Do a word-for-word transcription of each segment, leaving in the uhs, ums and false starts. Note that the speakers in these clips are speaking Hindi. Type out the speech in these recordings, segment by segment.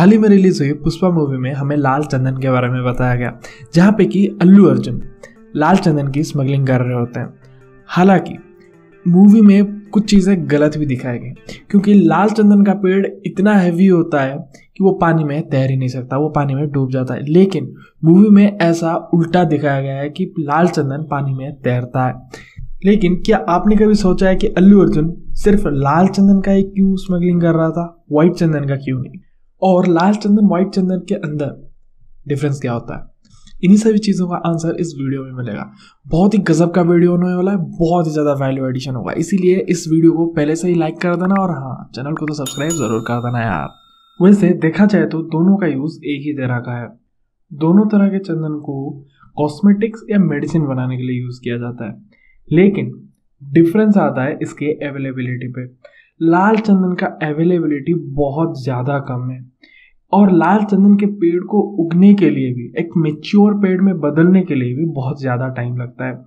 हाल ही में रिलीज हुई पुष्पा मूवी में हमें लाल चंदन के बारे में बताया गया, जहाँ पे कि अल्लू अर्जुन लाल चंदन की स्मगलिंग कर रहे होते हैं। हालांकि मूवी में कुछ चीज़ें गलत भी दिखाई गई, क्योंकि लाल चंदन का पेड़ इतना हैवी होता है कि वो पानी में तैर ही नहीं सकता, वो पानी में डूब जाता है। लेकिन मूवी में ऐसा उल्टा दिखाया गया है कि लाल चंदन पानी में तैरता है। लेकिन क्या आपने कभी सोचा है कि अल्लू अर्जुन सिर्फ लाल चंदन का ही क्यों स्मगलिंग कर रहा था, व्हाइट चंदन का क्यों नहीं? और लाल चंदन व्हाइट चंदन के अंदर डिफरेंस क्या होता है? इन्हीं सभी चीज़ों का आंसर इस वीडियो में मिलेगा। बहुत ही गजब का वीडियो होने वाला है, बहुत ही ज़्यादा वैल्यू एडिशन होगा, इसीलिए इस वीडियो को पहले से ही लाइक कर देना और हाँ, चैनल को तो सब्सक्राइब जरूर कर देना यार। वैसे देखा जाए तो दोनों का यूज़ एक ही तरह का है। दोनों तरह के चंदन को कॉस्मेटिक्स या मेडिसिन बनाने के लिए यूज़ किया जाता है, लेकिन डिफरेंस आता है इसके अवेलेबिलिटी पे। लाल चंदन का अवेलेबिलिटी बहुत ज़्यादा कम है और लाल चंदन के पेड़ को उगने के लिए भी, एक मेच्योर पेड़ में बदलने के लिए भी बहुत ज़्यादा टाइम लगता है।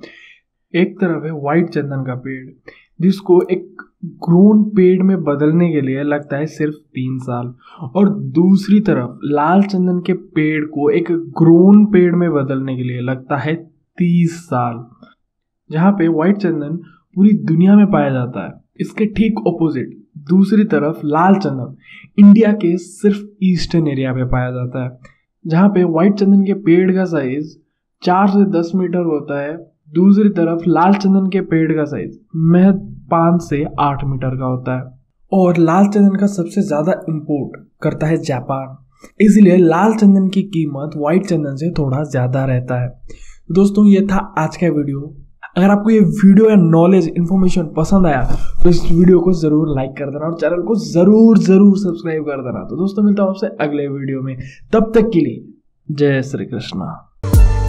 एक तरफ है वाइट चंदन का पेड़, जिसको एक ग्रोन पेड़ में बदलने के लिए लगता है सिर्फ तीन साल, और दूसरी तरफ लाल चंदन के पेड़ को एक ग्रोन पेड़ में बदलने के लिए लगता है तीस साल। जहाँ पे वाइट चंदन पूरी दुनिया में पाया जाता है, इसके ठीक ऑपोजिट दूसरी तरफ लाल चंदन इंडिया के सिर्फ ईस्टर्न एरिया पे पाया जाता है। जहाँ पे वाइट चंदन के पेड़ का साइज चार से दस मीटर होता है, दूसरी तरफ लाल चंदन के पेड़ का साइज महज पाँच से आठ मीटर का होता है। और लाल चंदन का सबसे ज़्यादा इंपोर्ट करता है जापान, इसलिए लाल चंदन की कीमत वाइट चंदन से थोड़ा ज़्यादा रहता है। दोस्तों, ये था आज का वीडियो। अगर आपको ये वीडियो या नॉलेज इन्फॉर्मेशन पसंद आया तो इस वीडियो को ज़रूर लाइक कर देना और चैनल को ज़रूर ज़रूर सब्सक्राइब कर देना। तो दोस्तों, मिलता हूँ आपसे अगले वीडियो में, तब तक के लिए जय श्री कृष्णा।